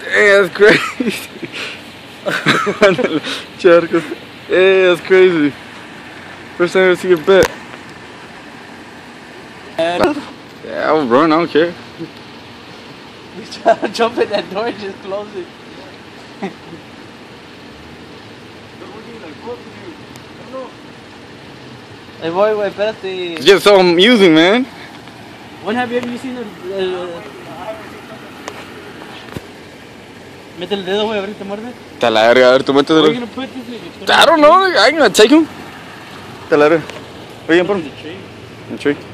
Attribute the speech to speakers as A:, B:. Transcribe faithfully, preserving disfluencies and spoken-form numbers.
A: Hey, that's crazy. Charcos. Hey, that's crazy. First time I ever see a bet. Yeah, I'll run, I don't care.
B: We try to jump in that door and just close it. Hey boy, wait, espérate.
A: It's just so amusing, man.
B: When have you ever seen el... el mete el dedo, güey, a ver si te muerde.
A: Te la verga, a ver, tú mételo.
B: Where are you gonna put this?
A: I don't know, I'm gonna take him. Te la verga. Where you gonna put him?
B: In the tree.
A: In the tree.